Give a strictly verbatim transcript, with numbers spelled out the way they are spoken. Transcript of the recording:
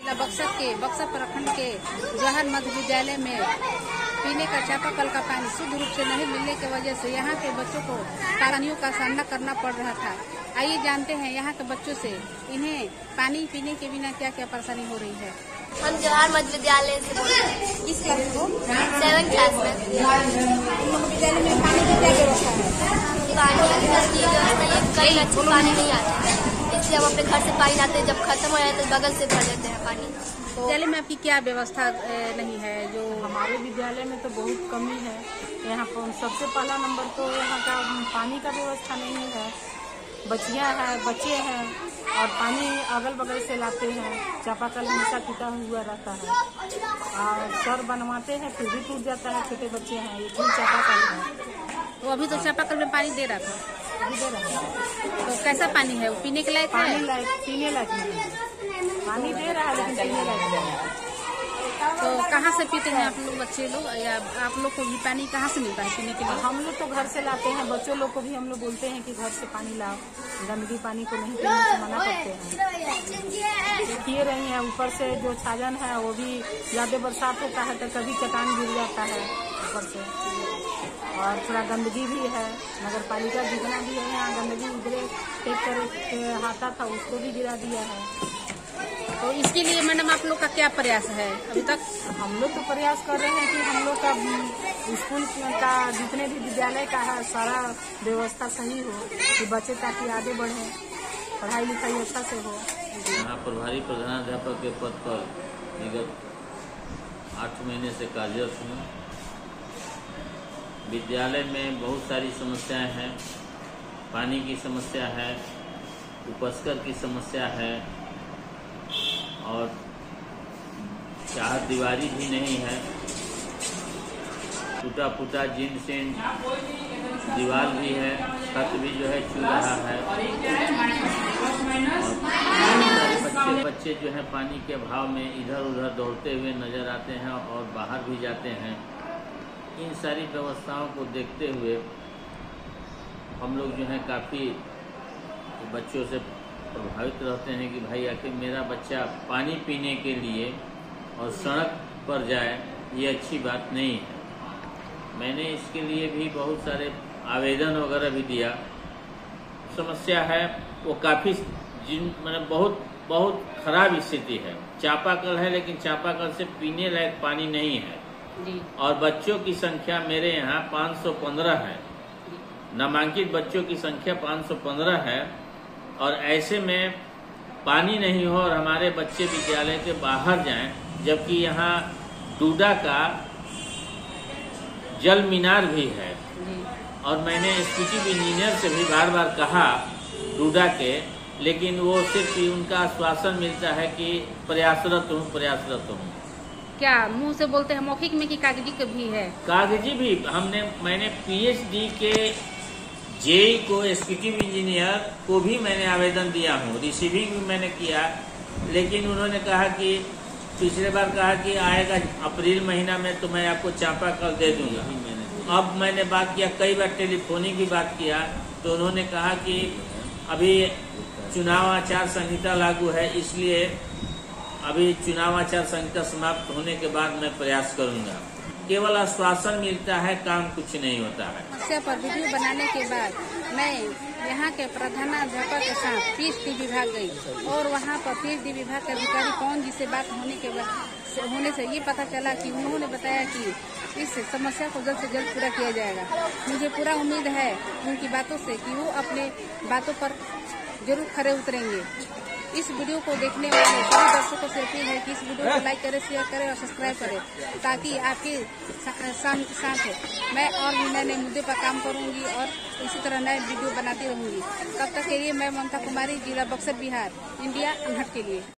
बक्सर के बक्सर प्रखंड के जवाहर मध्य विद्यालय में पीने का चापाकल का पानी शुद्ध रूप से नहीं मिलने की वजह से यहाँ के बच्चों को परेशानियों का सामना करना पड़ रहा था। आइए जानते हैं यहाँ के बच्चों से इन्हें पानी पीने के बिना क्या क्या परेशानी हो रही है। हम जवाहर मध्य विद्यालय से बोल रहे हैं। किस क्लास को? सेवन क्लास में। विद्यालय में पानी की क्या व्यवस्था है? पानी की व्यवस्था ये कई अच्छे पानी नहीं आता है, इसलिए हम अपने घर से पानी लाते हैं। जब खत्म हो जाए तो बगल से भर लेते हैं पानी। विद्यालय में आपकी क्या व्यवस्था नहीं है? जो हमारे विद्यालय में तो बहुत कमी है। यहाँ पर सबसे पहला नंबर तो यहाँ का पानी का व्यवस्था नहीं है। बच्चियाँ हैं, बच्चे हैं और पानी अगल बगल से लाते हैं। चापाकल हमेशा टूटा हुआ रहता है और सर बनवाते हैं फिर भी टूट जाता है। छोटे बच्चे हैं, एक ही चापाकल है। तो अभी तो चापाकल में पानी दे रहा था, अभी दे रहा है। तो कैसा पानी है? वो पीने के लायक है? पानी लायक, पीने लायक नहीं है। पानी दे रहा है लेकिन पीने लायक नहीं है। तो कहाँ से पीते हैं आप लोग, बच्चे लोग, या आप लोग को भी पानी कहाँ से मिलता है पीने के लिए? हम लोग तो घर से लाते हैं। बच्चों लोग को भी हम लोग बोलते हैं कि घर से पानी लाओ, गंदगी पानी को नहीं पीने से मना करते हैं। देखिए रही है ऊपर से जो छाजन है वो भी ज्यादा बरसात होता है तो कभी चट्टान गिर जाता है ऊपर से, और थोड़ा गंदगी भी है। नगर पालिका जितना भी है यहाँ गंदगी उधरे फेंक कर हाथा था उसको भी गिरा दिया है। तो इसके लिए मैडम आप लोग का क्या प्रयास है अभी तक? हम लोग तो प्रयास कर रहे हैं कि हम लोग का स्कूल का जितने भी विद्यालय का है सारा व्यवस्था सही हो कि बच्चे ताकि आगे बढ़े, पढ़ाई लिखाई अच्छा से हो। यहाँ प्रभारी प्रधानाध्यापक के पद पर विगत आठ महीने से कार्यरत हूँ। विद्यालय में बहुत सारी समस्याएं हैं। पानी की समस्या है, उपस्कर की समस्या है और चार दीवारी भी नहीं है। टूटा फूटा जीन सेन दीवार भी है, छत भी जो है छू रहा है। और बच्चे बच्चे जो है पानी के अभाव में इधर उधर दौड़ते हुए नजर आते हैं और बाहर भी जाते हैं। इन सारी व्यवस्थाओं को देखते हुए हम लोग जो है काफ़ी बच्चों से प्रभावित रहते हैं कि भाई आखिर मेरा बच्चा पानी पीने के लिए और सड़क पर जाए, ये अच्छी बात नहीं है। मैंने इसके लिए भी बहुत सारे आवेदन वगैरह भी दिया। समस्या है वो काफ़ी जिन मतलब बहुत बहुत खराब स्थिति है। चापाकल है लेकिन चापाकल से पीने लायक पानी नहीं है जी। और बच्चों की संख्या मेरे यहाँ पाँच सौ पंद्रह है। नामांकित बच्चों की संख्या पाँच सौ पंद्रह है और ऐसे में पानी नहीं हो और हमारे बच्चे विद्यालय के बाहर जाएं, जबकि यहाँ डूडा का जल मीनार भी है। और मैंने एसपीटी इंजीनियर से भी बार बार कहा डूडा के, लेकिन वो सिर्फ उनका आश्वासन मिलता है कि प्रयासरत हूँ प्रयासरत हूँ। क्या मुंह से बोलते हैं, मौखिक में कि कागजी के भी है? कागजी भी हमने मैंने पीएचडी के जेई को एसपीटी इंजीनियर को भी मैंने आवेदन दिया हूँ, रिसीविंग भी मैंने किया, लेकिन उन्होंने कहा कि पिछले बार कहा कि आएगा अप्रैल महीना में तो मैं आपको चापाकल दे दूंगा। अब मैंने बात किया, कई बार टेलीफोनिक भी बात किया, तो उन्होंने कहा कि अभी चुनाव आचार संहिता लागू है, इसलिए अभी चुनाव आचार संहिता समाप्त होने के बाद मैं प्रयास करूंगा। केवल आश्वासन मिलता है, काम कुछ नहीं होता है। समस्या पर वीडियो बनाने के बाद मैं यहाँ के प्रधानाध्यापक के साथ पीएचडी विभाग गई और वहाँ पर पीएचडी विभाग के अधिकारी कौन जिससे बात होने के बाद होने से ये पता चला कि उन्होंने बताया कि इस समस्या को जल्द से जल्द पूरा किया जाएगा। मुझे पूरा उम्मीद है उनकी बातों से कि वो अपने बातों पर जरूर खरे उतरेंगे। इस वीडियो को देखने वाले सभी दर्शकों से अपील है कि इस वीडियो को लाइक करें, शेयर करें और सब्सक्राइब करें, ताकि आपके साथ मैं और भी नए नए मुद्दे पर काम करूंगी और इसी तरह नए वीडियो बनाती रहूंगी। तब तक के लिए मैं ममता कुमारी, जिला बक्सर, बिहार, इंडिया अनहट के लिए।